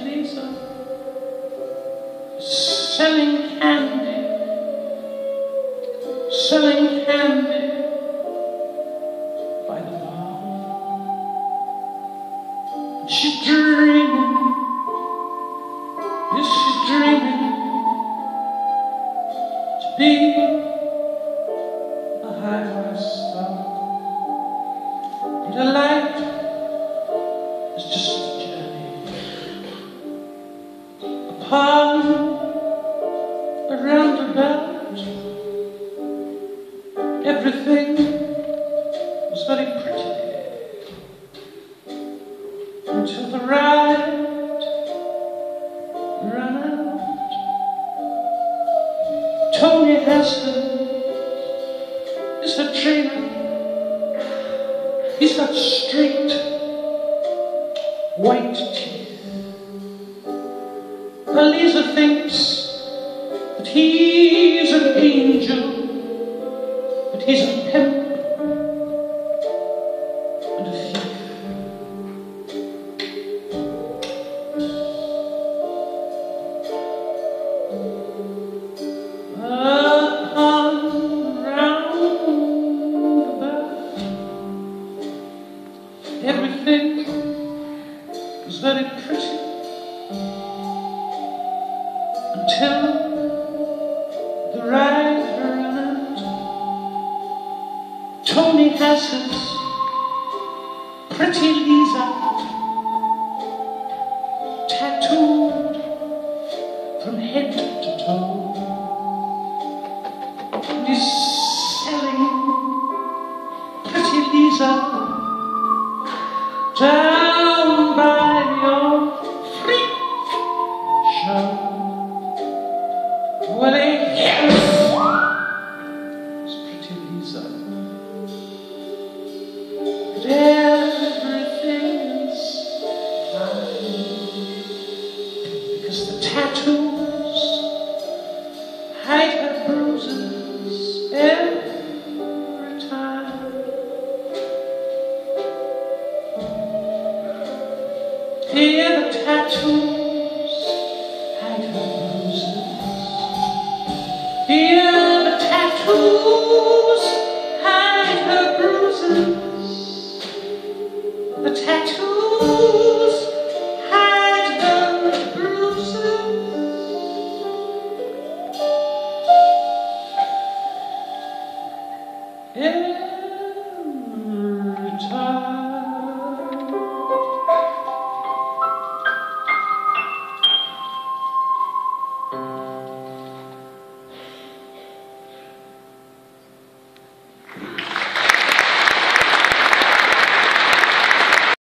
Lisa selling candy by the bar. She's dreaming, yes, she's dreaming to be a high-rise star. But her life is just a journey upon a roundabout. Everything was very pretty until the ride ran out. Tony Heston is the trainer. He's got straight white teeth. Lisa thinks that he's an angel, but he's a pimp and a thief. Upon the roundabout, everything was very pretty until the ride ran out. Tony has his pretty Lisa tattooed from head to toe. And he's selling pretty Lisa down by your freak show. Well, yes, it's pretty Lisa. But everything's fine because the tattoos hide her bruises every time. Here the tattoos hide her bruises. Here the tattoos